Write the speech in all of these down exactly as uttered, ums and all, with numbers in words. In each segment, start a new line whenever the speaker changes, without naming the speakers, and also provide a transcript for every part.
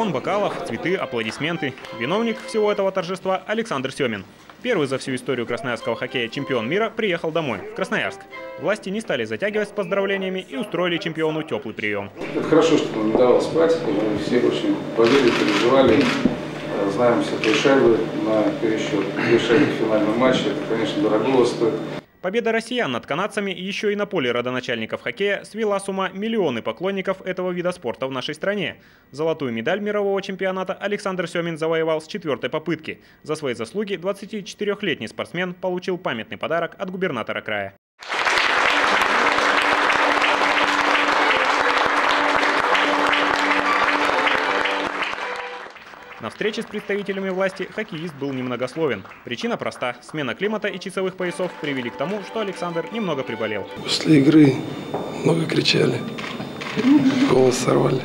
Звон бокалов, цветы, аплодисменты. Виновник всего этого торжества – Александр Семин. Первый за всю историю красноярского хоккея чемпион мира приехал домой, в Красноярск. Власти не стали затягивать с поздравлениями и устроили чемпиону теплый прием.
Это хорошо, что он не давал спать. Мы все очень болели, переживали. Знаем все три шайбы на пересчет. Две шайбы в финальном матче. Это, конечно, дорого стоит.
Победа россиян над канадцами еще и на поле родоначальников хоккея свела с ума миллионы поклонников этого вида спорта в нашей стране. Золотую медаль мирового чемпионата Александр Семин завоевал с четвертой попытки. За свои заслуги двадцатичетырёхлетний спортсмен получил памятный подарок от губернатора края. На встрече с представителями власти хоккеист был немногословен. Причина проста. Смена климата и часовых поясов привели к тому, что Александр немного приболел.
После игры много кричали, голос сорвали.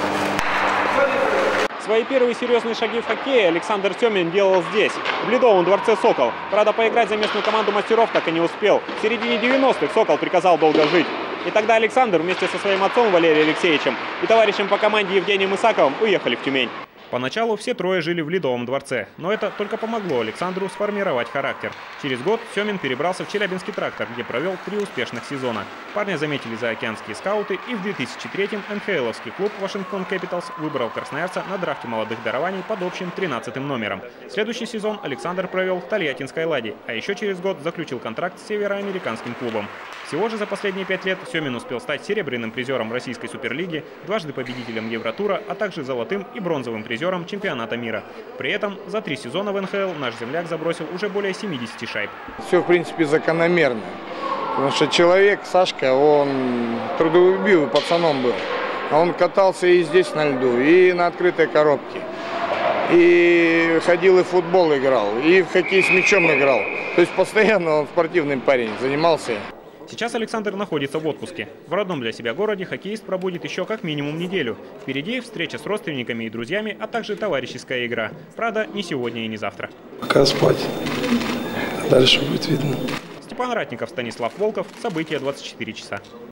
Свои первые серьезные шаги в хоккее Александр Семин делал здесь, в Ледовом дворце «Сокол». Правда, поиграть за местную команду мастеров так и не успел. В середине девяностых «Сокол» приказал долго жить. И тогда Александр вместе со своим отцом Валерием Алексеевичем и товарищем по команде Евгением Исаковым уехали в Тюмень. Поначалу все трое жили в Ледовом дворце, но это только помогло Александру сформировать характер. Через год Семин перебрался в Челябинский трактор, где провел три успешных сезона. Парня заметили заокеанские скауты, и в две тысячи третьем эн ха эловский клуб Вашингтон Кэпиталс выбрал красноярца на драфте молодых дарований под общим тринадцатым номером. Следующий сезон Александр провел в Тольяттинской «Ладе», а еще через год заключил контракт с североамериканским клубом. Всего же за последние пять лет Семин успел стать серебряным призером Российской суперлиги, дважды победителем Евротура, а также золотым и бронзовым призером чемпионата мира. При этом за три сезона в эн ха эл наш земляк забросил уже более семидесяти шайб.
Все, в принципе, закономерно. Потому что человек, Сашка, он трудолюбивый пацаном был. Он катался и здесь на льду, и на открытой коробке. И ходил и в футбол играл, и в хоккей с мячом играл. То есть постоянно он спортивный парень, занимался.
Сейчас Александр находится в отпуске. В родном для себя городе хоккеист пробудет еще как минимум неделю. Впереди встреча с родственниками и друзьями, а также товарищеская игра. Правда, не сегодня и не завтра.
Пока спать. Дальше будет видно.
Степан Ратников, Станислав Волков. События двадцать четыре часа.